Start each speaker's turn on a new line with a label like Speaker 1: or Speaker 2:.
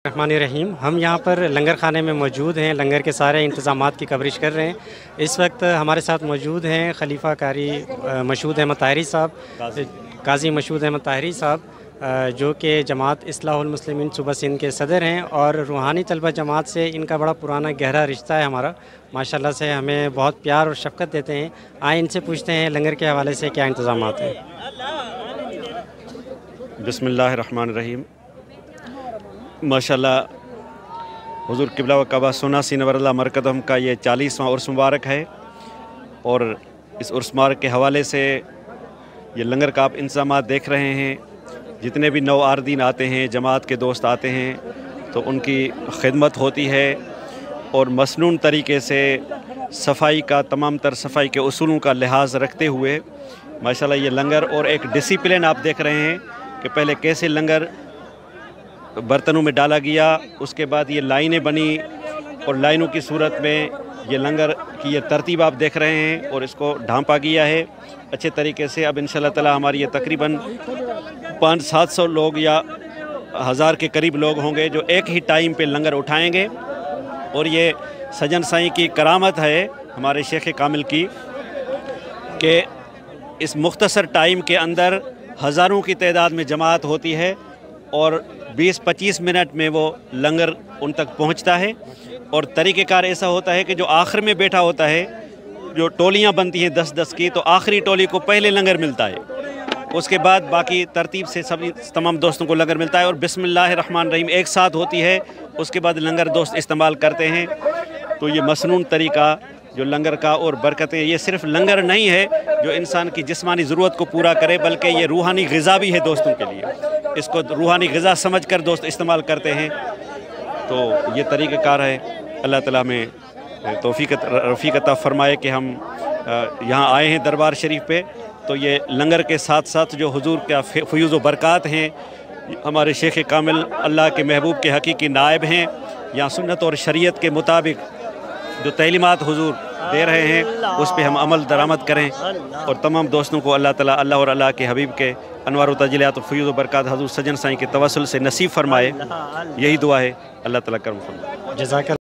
Speaker 1: रहमानिर्रहीम। हम यहाँ पर लंगर खाने में मौजूद हैं, लंगर के सारे इंतज़ामात की कवरेज कर रहे हैं। इस वक्त हमारे साथ मौजूद हैं खलीफा कारी मशहूद अहमद ताहिरी साहब, काजी मशहूद अहमद ताहिरी साहब, जो कि जमात इस्लाहुल मुस्लिमीन सूबा सिंध के सदर हैं और रूहानी तलबा जमात से इनका बड़ा पुराना गहरा रिश्ता है हमारा। माशाल्लाह से हमें बहुत प्यार और शफ़क़त देते हैं। आए इनसे पूछते हैं लंगर के हवाले से क्या इंतज़ामात हैं।
Speaker 2: बिस्मिल्लाहिर्रहमानिर्रहीम। माशाल्लाह हुज़ूर क़िबला व कबा सुनासी नवरल्लाह मरकदम का ये 40वां उर्स मुबारक है और इस उर्स मुबारक के हवाले से ये लंगर का आप इंतज़ामात देख रहे हैं। जितने भी नौ आरदीन आते हैं, जमात के दोस्त आते हैं, तो उनकी खिदमत होती है और मसनून तरीके से सफाई का तमाम तर सफाई के उसूलों का लिहाज रखते हुए माशाल्लाह ये लंगर और एक डिसिप्लिन आप देख रहे हैं कि पहले कैसे लंगर बर्तनों में डाला गया, उसके बाद ये लाइनें बनी और लाइनों की सूरत में ये लंगर की ये तरतीब आप देख रहे हैं और इसको ढांपा गया है अच्छे तरीके से। अब इंशाल्लाह ताला हमारी ये तकरीबन 500-700 लोग या 1000 के करीब लोग होंगे जो एक ही टाइम पे लंगर उठाएंगे और ये सजन साईं की करामत है हमारे शेख कामिल की कि इस मुख्तसर टाइम के अंदर हज़ारों की तादाद में जमात होती है और 20-25 मिनट में वो लंगर उन तक पहुंचता है। और तरीक़ेकार ऐसा होता है कि जो आखिर में बैठा होता है, जो टोलियां बनती हैं 10-10 की, तो आखिरी टोली को पहले लंगर मिलता है, उसके बाद बाकी तरतीब से सभी तमाम दोस्तों को लंगर मिलता है और बिस्मिल्लाहिर्रहमानिर्रहीम एक साथ होती है, उसके बाद लंगर दोस्त इस्तेमाल करते हैं। तो ये मसनून तरीक़ा जो लंगर का और बरकतें, ये सिर्फ लंगर नहीं है जो इंसान की जिस्मानी ज़रूरत को पूरा करे, बल्कि ये रूहानी ग़िज़ा भी है दोस्तों के लिए। इसको रूहानी ग़िज़ा समझकर दोस्त इस्तेमाल करते हैं। तो ये तरीक़ाकार है। अल्लाह ताला में रफ़ीक़त अता फ़रमाए कि हम यहाँ आए हैं दरबार शरीफ पे, तो ये लंगर के साथ साथ जो हुजूर का फ़यूज़ व बरक़ात हैं, हमारे शेख कामिल अल्लाह के महबूब के हकीकी नायब हैं, यहाँ सुन्नत और शरीयत के मुताबिक जो तैलीमात हुजूर दे रहे हैं उस पे हम अमल दरामद करें और तमाम दोस्तों को अल्लाह ताला अल्लाह और अल्लाह के हबीब के अनवार व तजलियात फ़यूज़ व बरक़ात हुजूर सजन साईं के तवस्सुल से नसीब फरमाए। यही दुआ है। अल्लाह ताला करम फरमाए।